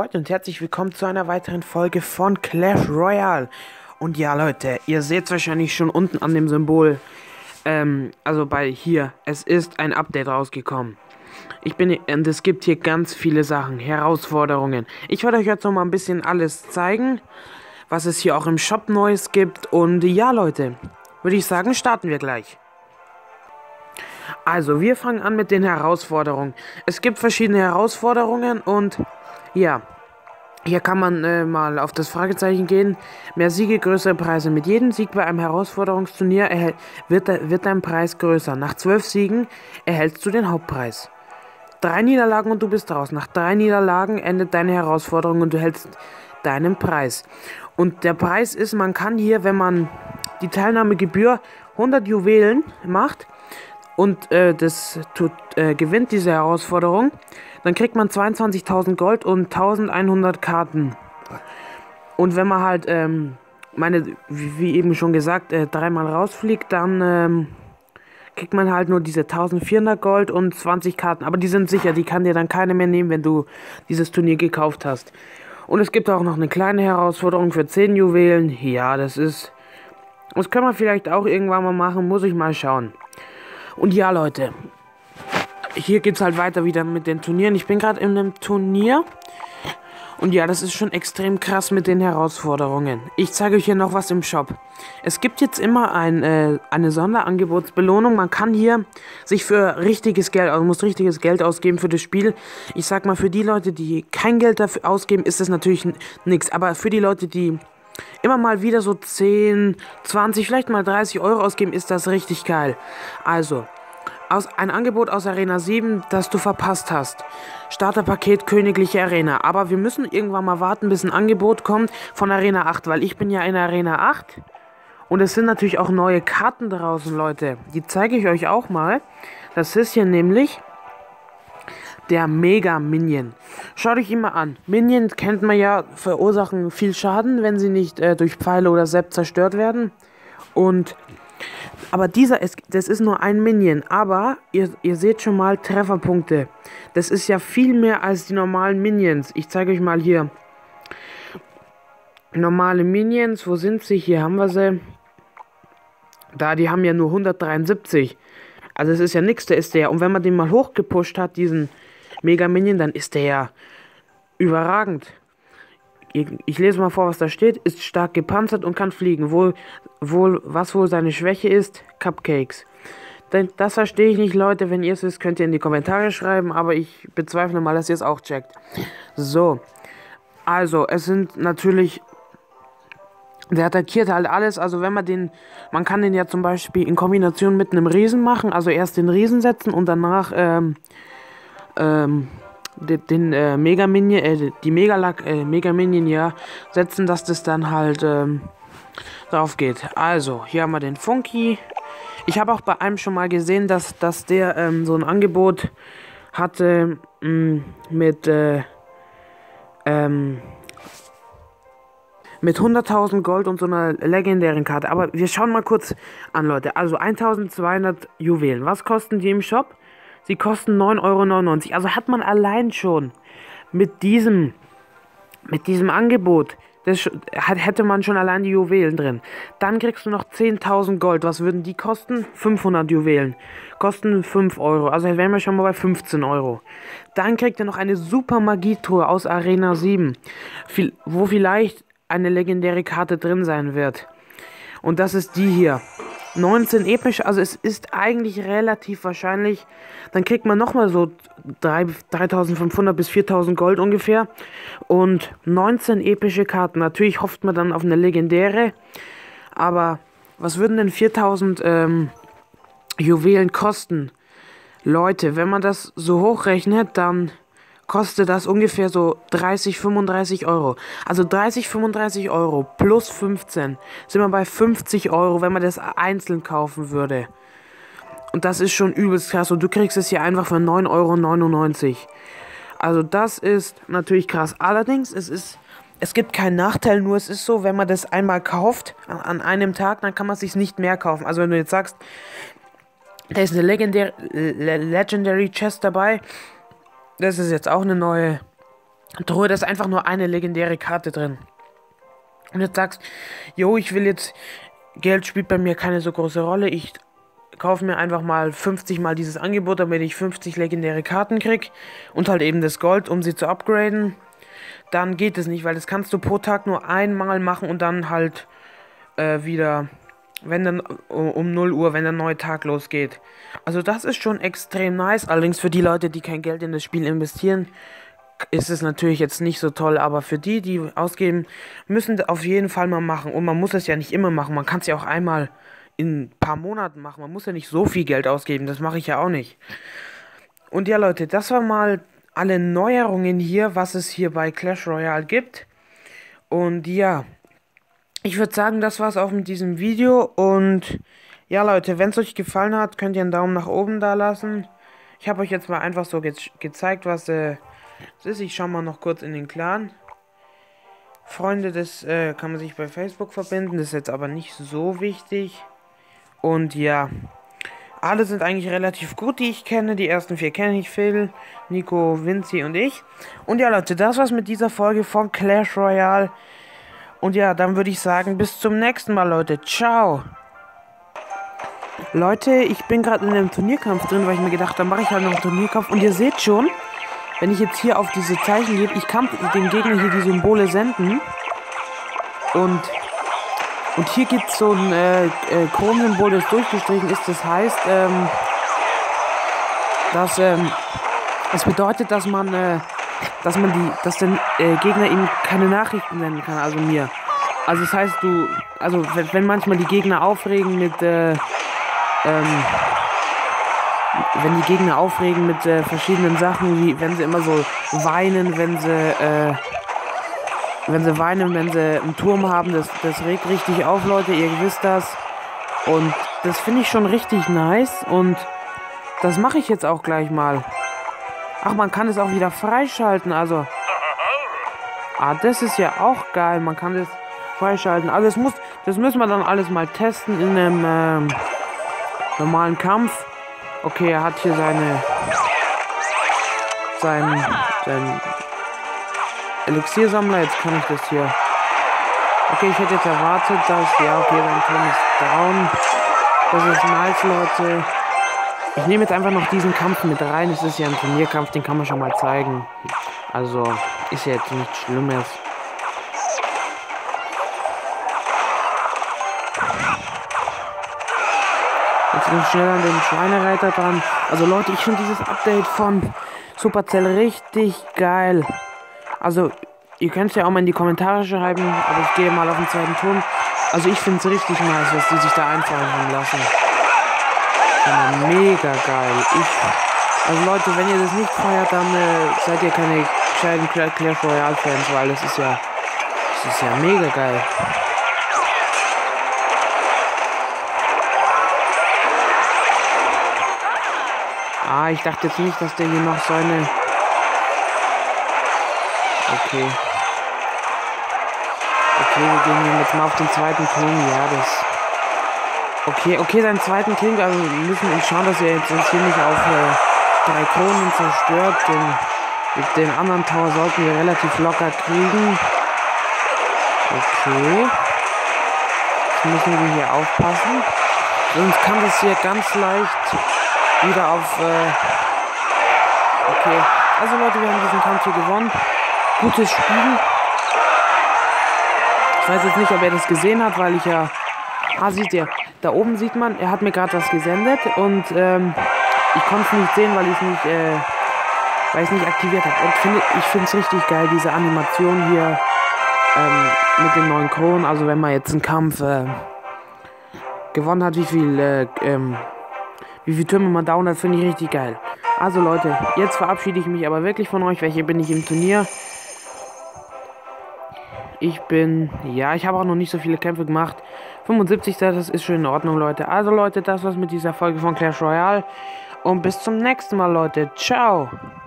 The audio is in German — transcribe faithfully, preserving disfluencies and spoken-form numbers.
Leute und herzlich willkommen zu einer weiteren Folge von Clash Royale. Und ja Leute, ihr seht es wahrscheinlich schon unten an dem Symbol, ähm, also bei hier, es ist ein Update rausgekommen. Ich bin, und es gibt hier ganz viele Sachen, Herausforderungen. Ich werde euch jetzt noch mal ein bisschen alles zeigen, was es hier auch im Shop Neues gibt. Und ja Leute, würde ich sagen, starten wir gleich. Also, wir fangen an mit den Herausforderungen. Es gibt verschiedene Herausforderungen und ja, hier kann man äh, mal auf das Fragezeichen gehen. Mehr Siege, größere Preise. Mit jedem Sieg bei einem Herausforderungsturnier erhält, wird, wird dein Preis größer. Nach zwölf Siegen erhältst du den Hauptpreis. Drei Niederlagen und du bist raus. Nach drei Niederlagen endet deine Herausforderung und du hältst deinen Preis. Und der Preis ist, man kann hier, wenn man die Teilnahmegebühr hundert Juwelen macht, und äh, das tut, äh, gewinnt diese Herausforderung, dann kriegt man zweiundzwanzigtausend Gold und eintausendeinhundert Karten. Und wenn man halt, ähm, meine, wie, wie eben schon gesagt, äh, dreimal rausfliegt, dann ähm, kriegt man halt nur diese eintausendvierhundert Gold und zwanzig Karten. Aber die sind sicher, die kann dir dann keine mehr nehmen, wenn du dieses Turnier gekauft hast. Und es gibt auch noch eine kleine Herausforderung für zehn Juwelen. Ja, das ist, das können wir vielleicht auch irgendwann mal machen, muss ich mal schauen. Und ja, Leute, hier geht es halt weiter wieder mit den Turnieren. Ich bin gerade in einem Turnier. Und ja, das ist schon extrem krass mit den Herausforderungen. Ich zeige euch hier noch was im Shop. Es gibt jetzt immer ein, äh, eine Sonderangebotsbelohnung. Man kann hier sich für richtiges Geld, also muss richtiges Geld ausgeben für das Spiel. Ich sag mal, für die Leute, die kein Geld dafür ausgeben, ist das natürlich nichts. Aber für die Leute, die immer mal wieder so zehn, zwanzig, vielleicht mal dreißig Euro ausgeben, ist das richtig geil. Also, aus, ein Angebot aus Arena sieben, das du verpasst hast. Starterpaket Königliche Arena. Aber wir müssen irgendwann mal warten, bis ein Angebot kommt von Arena acht, weil ich bin ja in Arena acht. Und es sind natürlich auch neue Karten draußen, Leute. Die zeige ich euch auch mal. Das ist hier nämlich der Mega Minion. Schaut euch ihn mal an. Minions kennt man ja, verursachen viel Schaden, wenn sie nicht äh, durch Pfeile oder Sepp zerstört werden. Und aber dieser ist, das ist nur ein Minion. Aber ihr, ihr seht schon mal Trefferpunkte. Das ist ja viel mehr als die normalen Minions. Ich zeige euch mal hier. Normale Minions, wo sind sie? Hier haben wir sie. Da, die haben ja nur hundertdreiundsiebzig. Also es ist ja nichts, der ist der. Und wenn man den mal hochgepusht hat, diesen Mega Minion, dann ist der ja überragend. Ich, ich lese mal vor, was da steht. Ist stark gepanzert und kann fliegen. Wohl, wohl, was wohl seine Schwäche ist? Cupcakes. Denn das verstehe ich nicht, Leute. Wenn ihr es wisst, könnt ihr in die Kommentare schreiben. Aber ich bezweifle mal, dass ihr es auch checkt. So. Also, es sind natürlich... Der attackiert halt alles, also wenn man den, man kann den ja zum Beispiel in Kombination mit einem Riesen machen, also erst den Riesen setzen und danach ähm, ähm, den, den äh, Mega Minion, äh, die Megalack, äh, Mega Minion ja setzen, dass das dann halt ähm, drauf geht. Also, hier haben wir den Funky. Ich habe auch bei einem schon mal gesehen, dass, dass der ähm, so ein Angebot hatte mh, mit äh, ähm, mit hunderttausend Gold und so einer legendären Karte. Aber wir schauen mal kurz an, Leute. Also eintausendzweihundert Juwelen. Was kosten die im Shop? Sie kosten neun Euro neunundneunzig. Also hat man allein schon mit diesem, mit diesem Angebot, das hätte man schon allein die Juwelen drin. Dann kriegst du noch zehntausend Gold. Was würden die kosten? fünfhundert Juwelen. Kosten fünf Euro. Also wären wir schon mal bei fünfzehn Euro. Dann kriegt ihr noch eine super Magietruhe aus Arena sieben. Wo vielleicht eine legendäre Karte drin sein wird. Und das ist die hier. neunzehn epische, also es ist eigentlich relativ wahrscheinlich. Dann kriegt man nochmal so dreitausendfünfhundert bis viertausend Gold ungefähr. Und neunzehn epische Karten. Natürlich hofft man dann auf eine legendäre. Aber was würden denn viertausend ähm, Juwelen kosten? Leute, wenn man das so hochrechnet, dann kostet das ungefähr so dreißig, fünfunddreißig Euro. Also dreißig, fünfunddreißig Euro plus fünfzehn sind wir bei fünfzig Euro, wenn man das einzeln kaufen würde. Und das ist schon übelst krass. Und du kriegst es hier einfach für neun Euro neunundneunzig. Also das ist natürlich krass. Allerdings, es ist, es gibt keinen Nachteil, nur es ist so, wenn man das einmal kauft, an, an einem Tag, dann kann man es sich nicht mehr kaufen. Also wenn du jetzt sagst, da ist eine Legendary, Legendary Chest dabei, das ist jetzt auch eine neue Truhe, da ist einfach nur eine legendäre Karte drin. Und jetzt sagst, jo, ich will jetzt, Geld spielt bei mir keine so große Rolle, ich kaufe mir einfach mal fünfzig mal dieses Angebot, damit ich fünfzig legendäre Karten krieg und halt eben das Gold, um sie zu upgraden. Dann geht es nicht, weil das kannst du pro Tag nur einmal machen und dann halt äh, wieder, wenn dann um null Uhr, wenn der neue Tag losgeht. Also das ist schon extrem nice, allerdings für die Leute, die kein Geld in das Spiel investieren, ist es natürlich jetzt nicht so toll, aber für die, die ausgeben, müssen auf jeden Fall mal machen. Und man muss es ja nicht immer machen, man kann es ja auch einmal in ein paar Monaten machen. Man muss ja nicht so viel Geld ausgeben, das mache ich ja auch nicht. Und ja Leute, das war mal alle Neuerungen hier, was es hier bei Clash Royale gibt. Und ja, ich würde sagen, das war's auch mit diesem Video. Und ja Leute, wenn es euch gefallen hat, könnt ihr einen Daumen nach oben da lassen. Ich habe euch jetzt mal einfach so ge gezeigt, was äh, das ist. Ich schaue mal noch kurz in den Clan. Freunde, das äh, kann man sich bei Facebook verbinden, das ist jetzt aber nicht so wichtig. Und ja, alle sind eigentlich relativ gut, die ich kenne. Die ersten vier kenne ich, Phil, Nico, Vinci und ich. Und ja Leute, das war's mit dieser Folge von Clash Royale. Und ja, dann würde ich sagen, bis zum nächsten Mal, Leute. Ciao. Leute, ich bin gerade in einem Turnierkampf drin, weil ich mir gedacht habe, mache ich halt noch einen Turnierkampf. Und ihr seht schon, wenn ich jetzt hier auf diese Zeichen gehe, ich kann dem Gegner hier die Symbole senden. Und, und hier gibt es so ein äh, äh, Kronensymbol, das durchgestrichen ist. Das heißt, ähm, dass, ähm, das bedeutet, dass man, äh, dass man die, dass der äh, Gegner ihm keine Nachrichten senden kann, also mir. Also das heißt, du, also wenn, wenn manchmal die Gegner aufregen mit, äh, ähm, wenn die Gegner aufregen mit äh, verschiedenen Sachen, wie wenn sie immer so weinen, wenn sie, äh, wenn sie weinen, wenn sie einen Turm haben, das, das regt richtig auf, Leute, ihr wisst das. Und das finde ich schon richtig nice und das mache ich jetzt auch gleich mal. Ach, man kann es auch wieder freischalten, also. Ah, das ist ja auch geil, man kann das freischalten. Also das muss, das müssen wir dann alles mal testen in einem ähm, normalen Kampf. Okay, er hat hier seine sein, sein Elixiersammler. Jetzt kann ich das hier. Okay, ich hätte jetzt erwartet, dass ja, okay, sein Turm ist down. Das ist nice, Leute. Ich nehme jetzt einfach noch diesen Kampf mit rein. Es ist ja ein Turnierkampf, den kann man schon mal zeigen. Also ist ja jetzt nichts Schlimmes. Jetzt bin ich schnell an den Schweinereiter dran. Also Leute, ich finde dieses Update von Supercell richtig geil. Also, ihr könnt es ja auch mal in die Kommentare schreiben, aber ich gehe mal auf den zweiten Turm. Also ich finde es richtig nice, was die sich da einfallen haben lassen. Ja, mega geil. Ich, also Leute, wenn ihr das nicht feiert, dann äh, seid ihr keine gescheiten Clash Royale Fans, weil das ist ja, das ist ja mega geil. Ah, ich dachte jetzt nicht, dass der hier noch so eine... Okay. Okay, wir gehen jetzt mal auf den zweiten Turm. Ja, das... Okay, okay, seinen zweiten King, also wir müssen uns schauen, dass er jetzt uns hier nicht auf äh, drei Kronen zerstört. Den, den anderen Tower sollten wir relativ locker kriegen. Okay. Jetzt müssen wir hier aufpassen. Sonst kann das hier ganz leicht wieder auf... Äh okay. Also Leute, wir haben diesen Kampf hier gewonnen. Gutes Spiel. Ich weiß jetzt nicht, ob er das gesehen hat, weil ich ja... Ah, seht ihr, da oben sieht man, er hat mir gerade was gesendet und ähm, ich konnte es nicht sehen, weil ich es nicht, äh, weil ich nicht aktiviert habe. Und find, ich finde es richtig geil, diese Animation hier ähm, mit den neuen Kronen. Also wenn man jetzt einen Kampf äh, gewonnen hat, wie viel, äh, ähm, wie viel Türme man down hat, finde ich richtig geil. Also Leute, jetzt verabschiede ich mich aber wirklich von euch, welche bin ich im Turnier. Ich bin, ja, ich habe auch noch nicht so viele Kämpfe gemacht. fünfundsiebzig, das ist schon in Ordnung, Leute. Also, Leute, das war's mit dieser Folge von Clash Royale. Und bis zum nächsten Mal, Leute. Ciao.